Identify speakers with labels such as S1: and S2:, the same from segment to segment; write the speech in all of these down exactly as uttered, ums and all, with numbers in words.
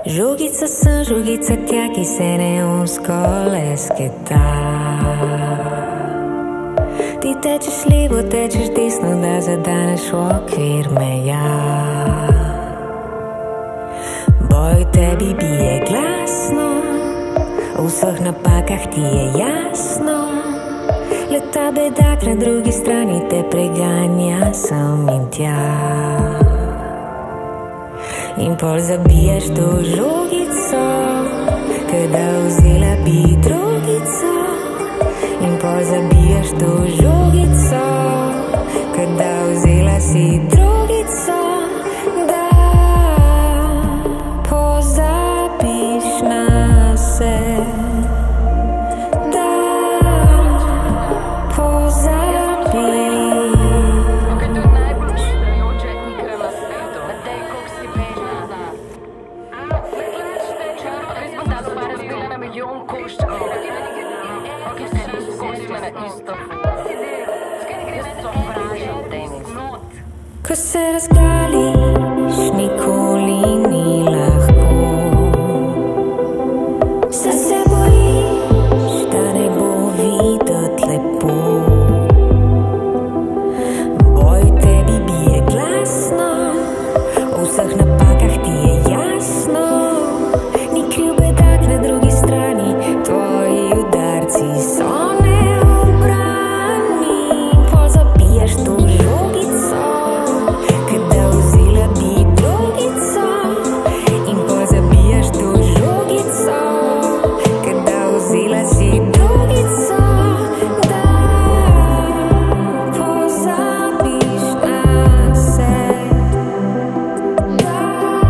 S1: Žogica sem, žogica tja, ki se neonsko lesketa. Ti tečeš levo, tečeš desno, da zadaneš v okvir meja. Boj tebi bije glasno, v vseh napakah ti je jasno. Leta bedak na drugi strani te preganja sem in tja. In pol zabiješ to žogico, kada vzela bi drogico. In pol zabiješ to žogico, kada vzela si drogico. Da pozabiš na se. Da pozabiš. Ko se razgališ, nikoli ni lahko. Se se bojiš, da ne bo videti lepo. Boj tebi bije glasno, v vseh napakah ti je jasno. Ni kriv bedak na drugi strani, tvoji udarci so neobrani. Pol zabiješ to žogico, kada vzela bi drogico. In pol zabiješ to žogico, kada vzela si drogico. Da pozabiš na se. Da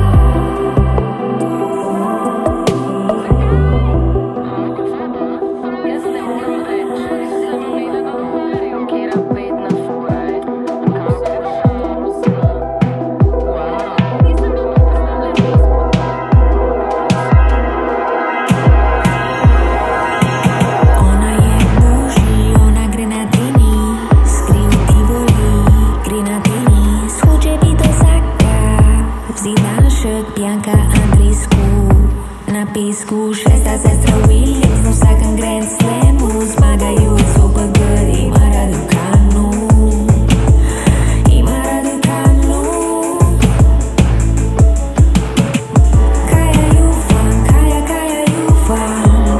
S1: ona je božji, ona gre na tenis, gre v Tivoli, gre na tenis. Hoče biti do zaka, Zidanšek, Bjanka, Andrijsku. Na pesku šesta sestra Williams, na vsakem Grand Slamu zmagajo super good. Ima radu kanu, ima radu kanu. Kaja jufam, kaja, kaja jufam.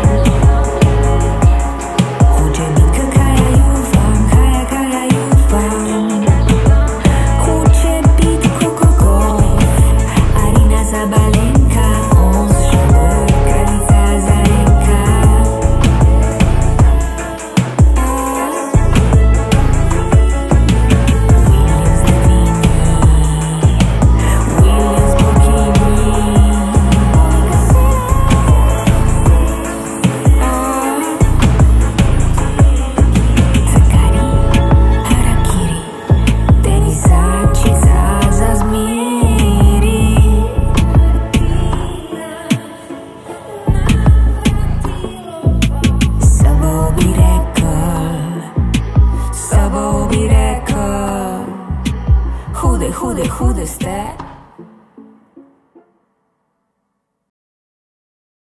S1: Hoče biti kot kaja jufam, kaja, kaja jufam. Hoče biti kot golf, Arina Zabalenka, on šabr, kraljica Zarenka. Williams Devini, Williams Bokini. Zakari, harakiri, tenisačica za zmeri. Sabo bi rekel, sabo bi rekel, hude, hude, hude ste.